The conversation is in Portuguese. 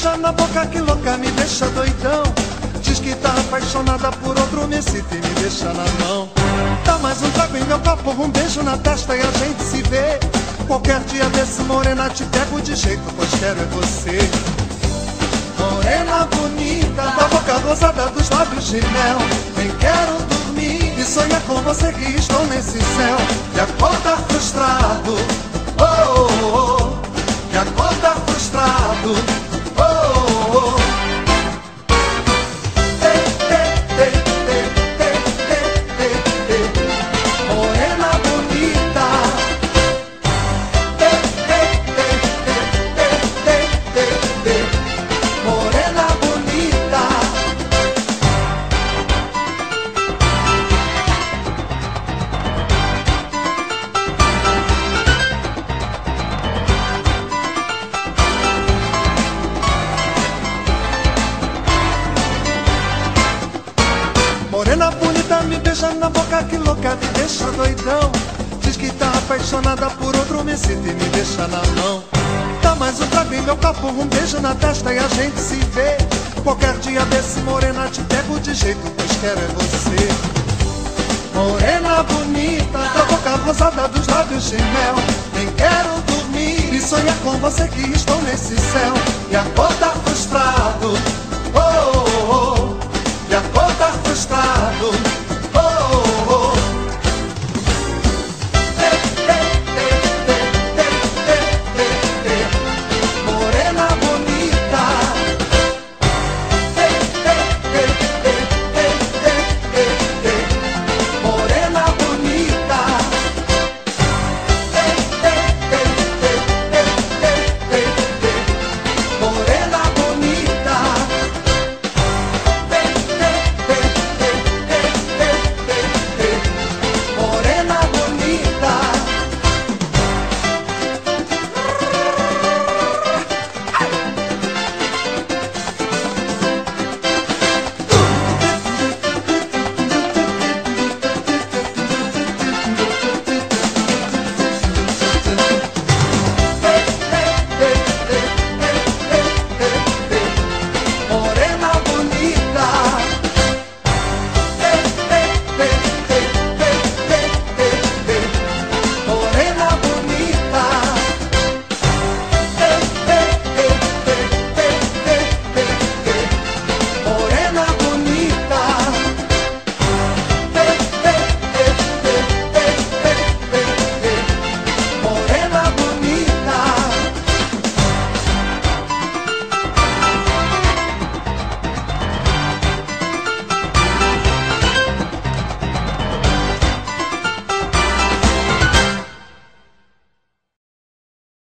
beija na boca que louca, me deixa doidão. Diz que tá apaixonada por outro, me cita e me deixa na mão. Dá mais um trago em meu copo, um beijo na testa e a gente se vê. Qualquer dia desse, morena, te pego de jeito, pois quero é você. Morena bonita, da boca rosada, dos lábios de mel. Nem quero dormir e sonhar com você que estou nesse céu. E acordar frustrado, oh, oh, oh. E acordar frustrado, oh, oh, oh. Morena bonita, me beija na boca que louca, me deixa doidão. Diz que tá apaixonada por outro, me cita e me deixa na mão. Dá mais um trago em meu copo, um beijo na testa e a gente se vê. Qualquer dia desse, morena, te pego de jeito, pois quero é você. Morena bonita, da boca rosada, dos lábios de mel. Nem quero dormir e sonhar com você que estou nesse céu. E acordar frustrado,